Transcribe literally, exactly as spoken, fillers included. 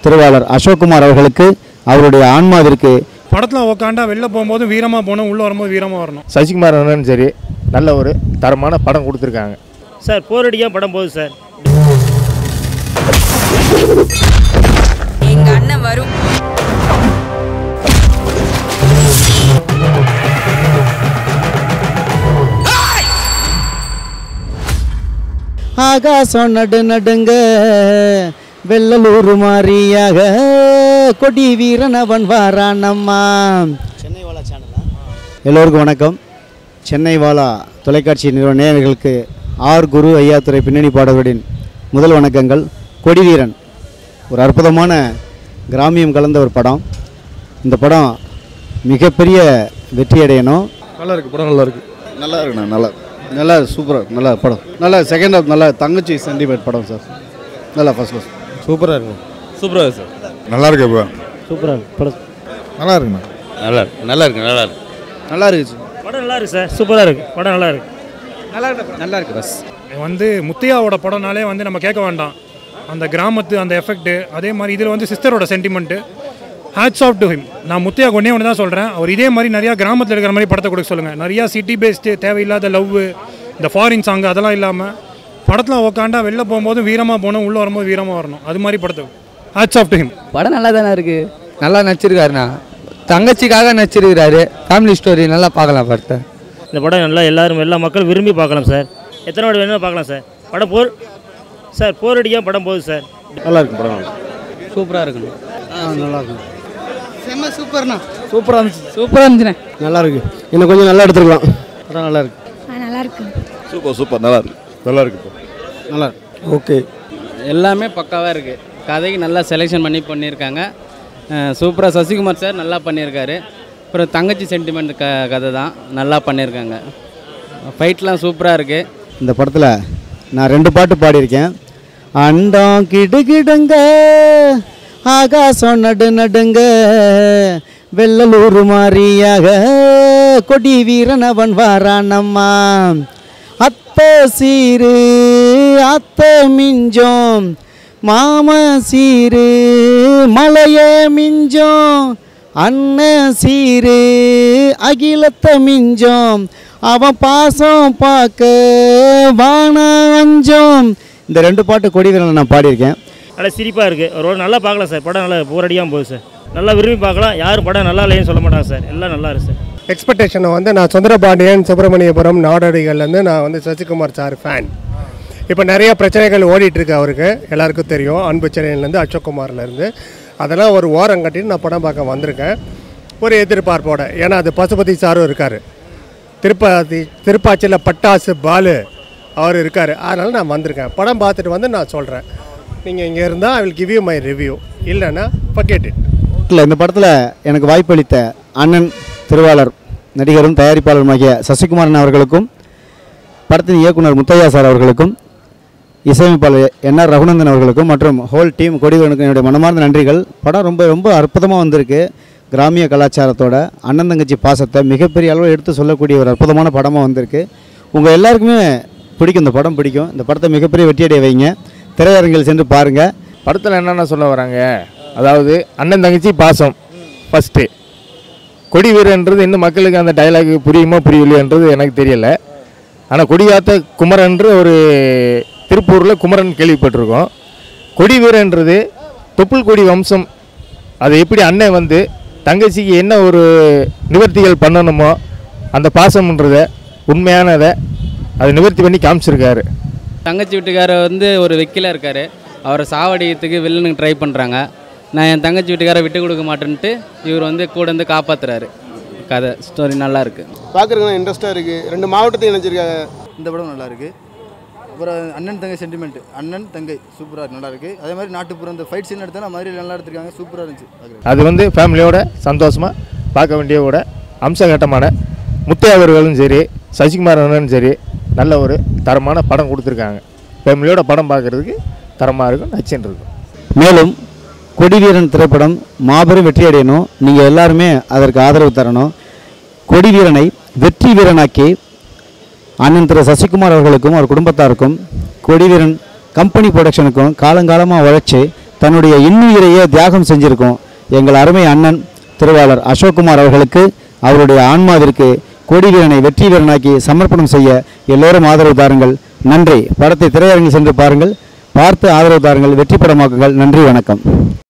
திருவாளர் அசோக்குமார் அவர்களுக்கு அவருடைய ஆன்மாவிற்கு படத்தில் உக்காண்டா வெளில போகும்போது வீரமாக போகணும், உள்ளே வரும்போது வீரமாக வரணும். சசிகுமார் அண்ணன் சரி நல்ல ஒரு தரமான படம் கொடுத்துருக்காங்க சார். போரடியாக படம் போகுது சார். எங்க அண்ணன் வரும். ஆகாசம் நடு நடுங்க வெள்ளலூர் மாரியாக கொடி வீரனவன் வாரானம்மா. சென்னை வாலா சேனலா? எல்லோருக்கும் வணக்கம். சென்னை வாலா தொலைக்காட்சி நிறுவன நேயர்களுக்கு ஆர் குரு ஐயாத்துறை பின்னணி பாடல்களின் முதல் வணக்கங்கள். கொடிவீரன் ஒரு அற்புதமான கிராமியம் கலந்த ஒரு படம். இந்த படம் மிகப்பெரிய வெற்றி அடையணும். நல்லா இருக்குது படம், நல்லா இருக்குது நல்லா இருக்குண்ணா. நல்லா நல்லா சூப்பராக நல்லா படம். நல்லா செகண்ட் ஹாஃப் நல்லா தங்கச்சி சென்டிமெண்ட் படம் சார். நல்லா ஃபர்ஸ்ட் கிளாஸ் சூப்பராக இருக்குங்க. சூப்பராக இருக்குது சார். நல்லா இருக்கு ப்ரோ. சூப்பராக இருக்கு படம். நல்லா இருக்குண்ணா. நல்லா இருக்கு நல்லா இருக்கு நல்லா இருக்கு நல்லா இருக்குது படம் நல்லா இருக்கு சார். சூப்பராக இருக்குது படம். நல்லா இருக்கு நல்லா இருக்கு நல்லா இருக்கு பஸ். வந்து முத்தையாவோட படம்னாலே வந்து நம்ம கேட்க வேண்டாம், அந்த கிராமத்து அந்த எஃபெக்ட்டு. அதே மாதிரி இதில் வந்து சிஸ்டரோட sentiment. Hats off to him. நான் முத்தையா ஒன்றே ஒன்று தான் சொல்கிறேன், அவர் இதே மாதிரி நிறையா கிராமத்தில் இருக்கிற மாதிரி படத்தை கொடுக்க சொல்லுங்கள். நிறையா சிட்டி பேஸ்டு தேவையில்லாத லவ், இந்த ஃபாரின் சாங் அதெல்லாம் இல்லாமல் படத்தில் உக்காண்டா வெளில போகும்போது வீரமாக போகணும், உள்ளே வரும்போது வீரமாக வரணும். அது மாதிரி படத்தை ஹேட்ஸ் ஆஃப் டு ஹிம். படம் நல்லா தானே இருக்குது. நல்லா நடிச்சிருக்காருண்ணா. தங்கச்சிக்காக நடிச்சிருக்கிறாரு. ஃபேமிலி ஸ்டோரி நல்லா பார்க்கலாம் படத்தை. இந்த படம் நல்லா எல்லாரும் எல்லா மக்களும் விரும்பி பார்க்கலாம் சார். எத்தனை வாட்டி வேணுமோ பார்க்கலாம் சார். படம் போர் சார் போரடியாக படம் போகுது சார். நல்லா இருக்கு படம். சூப்பராக இருக்குண்ணா. ஆ நல்லா இருக்கு. செம்ம சூப்பர்ண்ணா. சூப்பராக இருந்துச்சு. சூப்பராக இருந்துச்சுண்ணே. நல்லா இருக்கு. இன்னும் கொஞ்சம் நல்லா எடுத்துருக்கலாம். படம் நல்லா இருக்கு. நல்லா இருக்கு. சூப்பர் சூப்பர் நல்லா இருக்கு. நல்லா இருக்கு நல்லா இருக்கு. ஓகே. எல்லாமே பக்காவாக இருக்குது. கதைக்கு நல்லா செலெக்ஷன் பண்ணி பண்ணியிருக்காங்க. சூப்பராக சசிகுமார் சார் நல்லா பண்ணியிருக்காரு. அப்புறம் தங்கச்சி சென்டிமெண்ட் க கதை தான் நல்லா பண்ணியிருக்காங்க. ஃபைட்லாம் சூப்பராக இருக்குது. இந்த படத்தில் நான் ரெண்டு பாட்டு பாடியிருக்கேன். அண்டம் கிடுகிடுங்க ஆகாசம் நடு நடுங்க வெள்ளலூர் மாரியாக கொடி வீரனவன் வாரானம்மா. அத்த சீரு அத்த மிஞ்சோம் மாம சீரு மலையே மிஞ்சோம் அண்ணன் சீரு அகிலத்த மிஞ்சோம் அவன் பாசம் பார்க்க வான அஞ்சோம். இந்த ரெண்டு பாட்டு கொடி வீரனை நான் பாடியிருக்கேன். நல்லா சிரிப்பாக இருக்குது. ஒரு நல்லா பார்க்கலாம் சார். படம் நல்லா போரடியாக போகுது சார். நல்லா விரும்பி பார்க்கலாம். யாரும் படம் நல்லா இல்லைன்னு சொல்ல மாட்டாங்க சார். எல்லாம் நல்லா இருக்குது சார். எக்ஸ்பெக்டேஷனை வந்து நான் சுந்தரபாண்டியன் சுப்பிரமணியபுரம் நாடோடிகள்லேருந்து நான் வந்து சசிகுமார் சார் ஃபேன். இப்போ நிறைய பிரச்சனைகள் ஓடிட்டுருக்கு அவருக்கு, எல்லாருக்கும் தெரியும். அன்பு சென்னையிலேருந்து அசோக்குமார்லேருந்து அதெல்லாம் ஒரு ஓரம் கட்டிட்டு நான் படம் பார்க்க வந்திருக்கேன் ஒரு எதிர்பார்ப்போட. ஏன்னா அது பசுபதி சாரும் இருக்கார், திருப்பாதி திருப்பாச்சியில் பட்டாசு பாலு அவர் இருக்கார். அதனால் நான் வந்திருக்கேன். படம் பார்த்துட்டு வந்து நான் சொல்கிறேன். நீங்கள் இங்கே இருந்தால் I will give you my review, இல்லைன்னா ஃபர்கெட் இட். இல்லை, இந்த படத்தில் எனக்கு வாய்ப்பளித்த அண்ணன் திருவாளர் நடிகரும் தயாரிப்பாளருமாகிய சசிகுமாரன் அவர்களுக்கும், படத்தின் இயக்குனர் முத்தையா சார் அவர்களுக்கும், இசையமைப்பாளர் என் ஆர் ரகுநந்தன் அவர்களுக்கும் மற்றும் ஹோல் டீம் கொடிவனுக்கு என்னுடைய மனமார்ந்த நன்றிகள். படம் ரொம்ப ரொம்ப அற்புதமாக வந்திருக்கு. கிராமிய கலாச்சாரத்தோட அண்ணன் தங்கச்சி பாசத்தை மிகப்பெரிய அளவில் எடுத்து சொல்லக்கூடிய ஒரு அற்புதமான படமாக வந்திருக்கு. உங்கள் எல்லாருக்குமே பிடிக்கும், இந்த படம் பிடிக்கும். இந்த படத்தை மிகப்பெரிய வெற்றியடைய வைங்க. திரையரங்கில் சென்று பாருங்கள். படத்தில் என்னென்ன சொல்ல வராங்க, அதாவது அண்ணன் தங்கச்சி பாசம் ஃபஸ்ட்டு. கொடி வீரன்றது இன்னும் மக்களுக்கு அந்த டைலாக் புரியுமோ புரியலையன்றது எனக்கு தெரியலை. ஆனால் கொடியாத்த குமரன்ற ஒரு திருப்பூரில் குமரன் கேள்விப்பட்டிருக்கோம். கொடி வீரன்றது தொப்புள் கொடி வம்சம். அதை எப்படி அண்ணன் வந்து தங்கச்சிக்கு என்ன ஒரு நிவர்த்திகள் பண்ணணுமோ அந்த பாசம்ன்றதை உண்மையானதை அதை நிவர்த்தி பண்ணி காமிச்சிருக்காரு. தங்கச்சி வீட்டுக்காரர் வந்து ஒரு வெக்கிலாக இருக்கார். அவரை சாவடிக்கிறதுக்கு வில்லனுக்கு ட்ரை பண்ணுறாங்க. நான் என் தங்கச்சி வீட்டுக்காரை விட்டு கொடுக்க மாட்டேன்ட்டு இவர் வந்து கூட வந்து காப்பாற்றுறாரு. கதை ஸ்டோரி நல்லா இருக்குது. பார்க்குறதுக்கு இன்ட்ரெஸ்ட்டாக இருக்குது. ரெண்டு மாவட்டத்தையும் இணைச்சிருக்காங்க. இந்த படம் நல்லா இருக்குது. அப்புறம் அண்ணன் தங்கை சென்டிமெண்ட், அண்ணன் தங்கை சூப்பராக நல்லா இருக்குது. அதே மாதிரி நாட்டுப்புறம் இந்த ஃபைட் சீன் எடுத்தால் மாதிரி நல்லா எடுத்துருக்காங்க. சூப்பராக இருந்துச்சு. அது வந்து ஃபேமிலியோட சந்தோஷமாக பார்க்க வேண்டியவோட அம்சகட்டமான முத்தையா அவர்களும் சரி சசிகுமார் அண்ணனும் சரி நல்ல ஒரு தரமான படம் கொடுத்துருக்காங்க. ஃபேமிலியோட படம் பார்க்குறதுக்கு தரமாக இருக்கும், நச்சுன்னு இருக்கும். மேலும் கொடிவீரன் திரைப்படம் மாபெரும் வெற்றி அடையணும். நீங்கள் எல்லாருமே அதற்கு ஆதரவு தரணும். கொடிவீரனை வெற்றி வீரனாக்கி அண்ணன் திரு சசிகுமார் அவர்களுக்கும் அவர் குடும்பத்தாருக்கும் கொடிவீரன் கம்பெனி ப்ரொடக்ஷனுக்கும் காலங்காலமாக உழைச்சி தன்னுடைய இன்னுயிரையே தியாகம் செஞ்சிருக்கோம் எங்கள் அருமை அண்ணன் திருவாளர் அசோக்குமார் அவர்களுக்கு அவருடைய ஆன்மாவிற்கு கொடி வீரனை வெற்றி வீரனாக்கி சமர்ப்பணம் செய்ய எல்லோரும் ஆதரவு தாருங்கள். நன்றி. படத்தை திரையரங்கில் சென்று பாருங்கள், பார்த்து ஆதரவு தாருங்கள், வெற்றி படமாக்குங்கள். நன்றி, வணக்கம்.